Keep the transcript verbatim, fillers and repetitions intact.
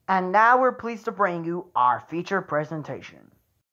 And now we're pleased to bring you our feature presentation.